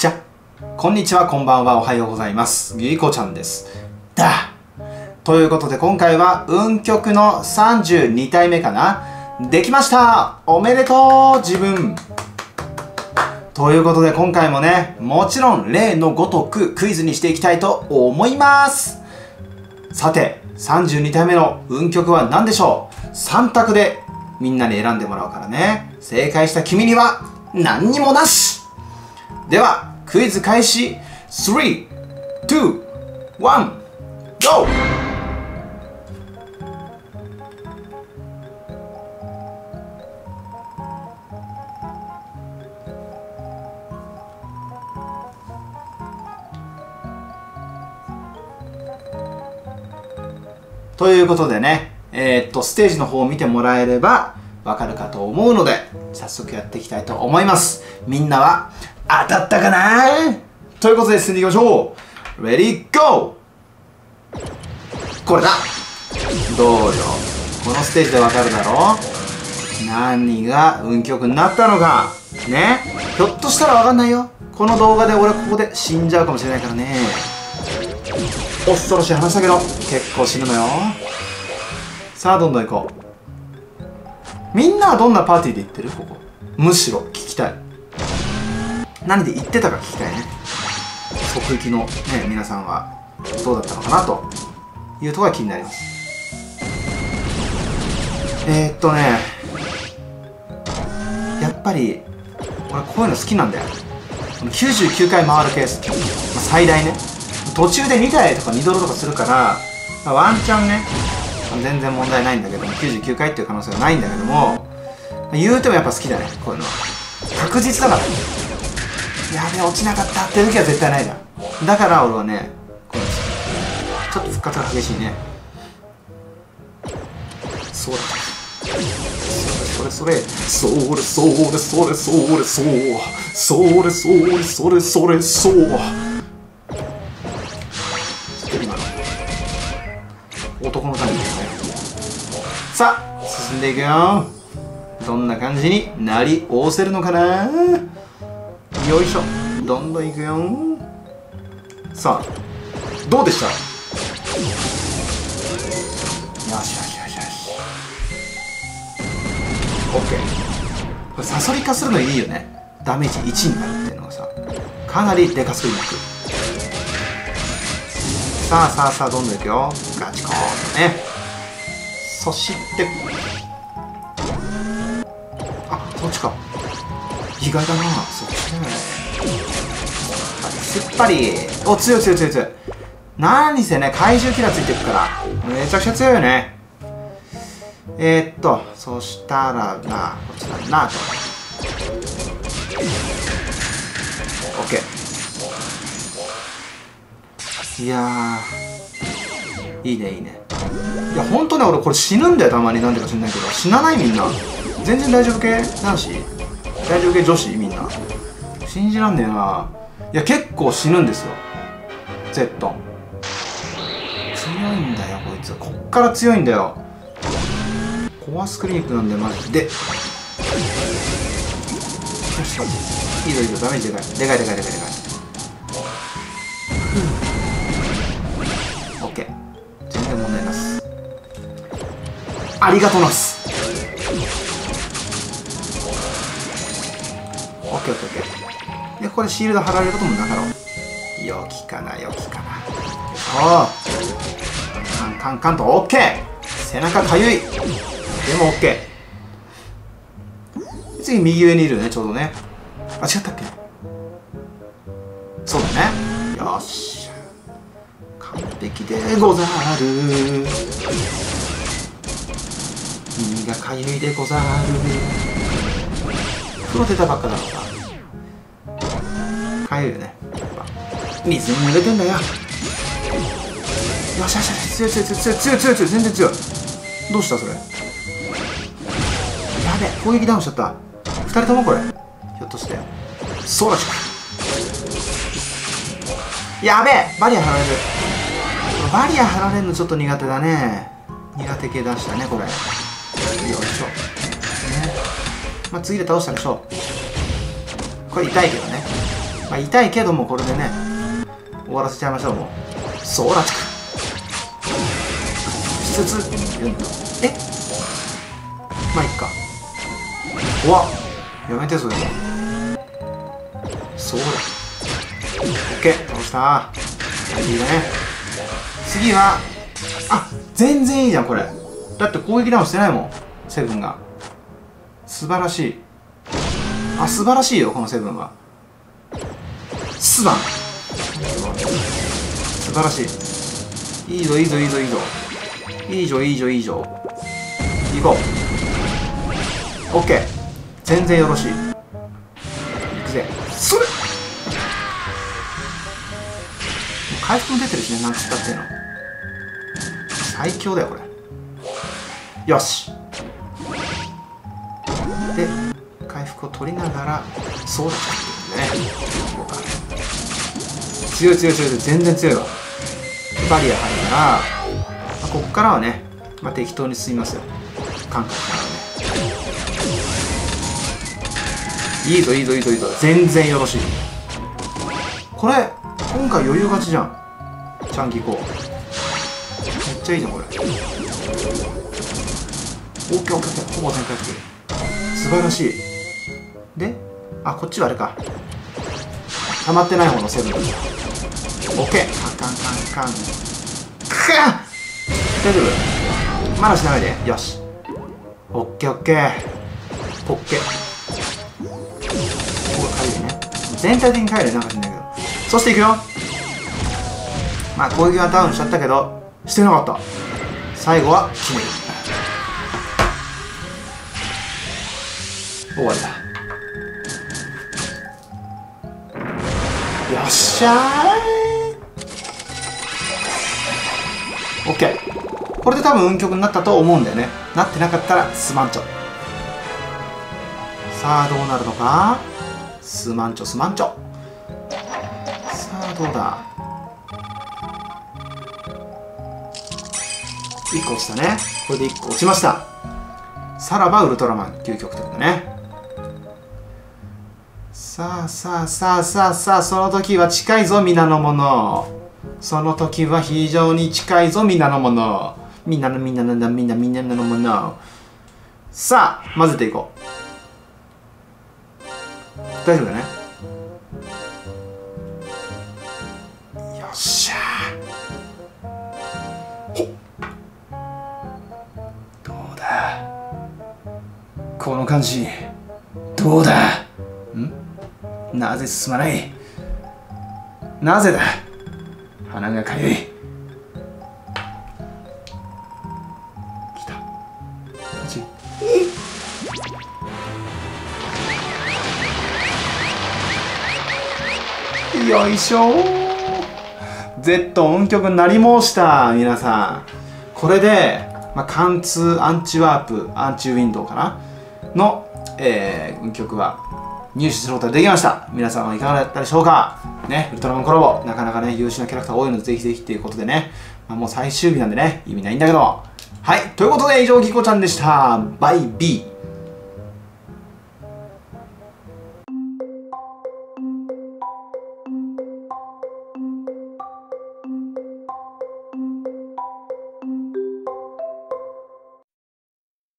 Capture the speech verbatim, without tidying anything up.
じゃ、こんにちは、こんばんは、おはようございます。ゆいこちゃんです。だということで、今回は運極のさんじゅうに体目かな。できました、おめでとう自分ということで、今回もね、もちろん例のごとくクイズにしていきたいと思います。さて、さんじゅうに体目の運極は何でしょう。さん択でみんなに選んでもらうからね。正解した君には何にもなし。ではクイズ開始。スリー、ツー、ワン、ゴー。ということでね、えー、っとステージの方を見てもらえればわかるかと思うので、早速やっていきたいと思います。みんなは当たったかなということで進んでいきましょう。レディーゴー。これだ。どうよ、このステージでわかるだろ。何が運極になったのかね。ひょっとしたらわかんないよ。この動画で俺ここで死んじゃうかもしれないからね。恐ろしい話だけど結構死ぬのよ。さあどんどん行こう。みんなはどんなパーティーで行ってる？ここむしろ聞きたい。何で行ってたか聞きたいね。即行きのね皆さんはどうだったのかなというところが気になります。えー、っとねやっぱり俺こういうの好きなんだよ。きゅうじゅうきゅうかい回るケース、まあ、最大ね。途中でに体とかにドルとかするから、まあ、ワンチャンね全然問題ないんだけども、きゅうじゅうきゅうかいっていう可能性はないんだけども、言うてもやっぱ好きだね。こういうのは確実だから。やべえ落ちなかったって時は絶対ないじゃん。だから俺はねこういうの好き。ちょっと復活が激しいね。そうだ、それそれそれそれそれそれそれそうそれそれそれそれそう。男のためにね。さあ進んでいくよ。どんな感じになりおせるのかな。よいしょ、どんどんいくよ。さあどうでした。よしよしよしよし。 OK。 これサソリ化するのいいよね。ダメージいちになるっていうのがさかなりでかすぎる。さあさあさあどんどんいくよ。ガチコーンとね。そしてあそっちか。意外だなそっちね。すっぱりお強い強い強い強い。何せね怪獣キラーついてるからめちゃくちゃ強いよね。えー、っとそしたらなこっちだなと OK。いやーいいねいいね。いやほんとね俺これ死ぬんだよたまに。なんでか知んないけど死なない。みんな全然大丈夫系男子大丈夫系女子みんな信じらんねえな。いや結構死ぬんですよ Z。 強いんだよこいつ。こっから強いんだよ。コアスクリニックなんだよマジで。よしいいぞいいぞ。ダメージでかいでかいでかいでかいでかい。全然問題なし。ありがとうなす。オッケーオッケーオッケー。でここでシールド貼られることもなかろう。よきかなよきかな。おおカンカンカンと OK。 背中かゆい。でも OK。 次右上にいるよねちょうどね。あ違ったっけ。そうだね。よし完璧でござる。耳がかゆいでござる。風呂出たばっかだろうな。かゆいよね。水に濡れてんだよ。よしよしよし強い強い強い強い強い強い強い。全然強い。どうしたそれ。やべえ攻撃ダウンしちゃった。ふたりともこれひょっとしてそうらしく。やべえバリア張られる。バリア張られるのちょっと苦手だね。苦手系出したねこれ。よいしょね。まあ次で倒したでしょう。これ痛いけどね。 まあ痛いけどもこれでね終わらせちゃいましょう。もうソーラチクしつつえまあいっか。うわやめてそれは。そうだ。オッケー倒したー。いいね。次はあ全然いいじゃんこれ。だって攻撃ダウンしてないもんセブンが。素晴らしい。あ素晴らしいよこのセブンは。スバン素晴らしい。いいぞいいぞいいぞいいぞいいぞいいぞいいぞ行こう。オッケー全然よろしい。いくぜそれ。回復も出てるしねなんつったっていうの最強だよこれ。よしで回復を取りながらそうだってね。強い強い強い全然強いわ。バリア入るから、まあ、ここからはね、まあ、適当に進みますよ感覚からね。いいぞいいぞいいぞいいぞ全然よろしい。これ今回余裕勝ちじゃん。チャンキコめっちゃいいじゃんこれ。オッケーオッケーオッケーほぼ全回復素晴らしい。であこっちはあれか溜まってない方のセブンだ。オッケーカンカンカンくか大丈夫まだしないで。よしオッケーオッケーポッケここが軽いね全体的に帰るなんかしんないけど。そしていくよ。まあ攻撃はダウンしちゃったけどしてなかった。最後は決める。終わりだ。よっしゃーい。 OK これで多分運極になったと思うんだよね。なってなかったらスマンチョ。さあどうなるのか。スマンチョスマンチョ。さあどうだ。いっこ落ちたね。これでいっこ落ちました。さらばウルトラマン究極ってことね。さあさあさあさあさあその時は近いぞ皆の者。その時は非常に近いぞ皆の者。みんなのみんなのみんなみんなの者。さあ混ぜていこう。大丈夫だね。よっしゃー。どうだこの感じ。どうだんなぜ進まない。なぜだ。鼻がかゆい。来たこっち。よいしょー。 Z 音曲になり申した皆さん。これで、まあ、貫通アンチワープアンチウィンドウかなの、えー、運曲は入手することができました。皆さんはいかがだったでしょうかね。ウルトラマンコラボなかなかね優秀なキャラクター多いのでぜひぜひっていうことでね、まあ、もう最終日なんでね意味ないんだけど。はいということで以上ギコちゃんでした。バイビー。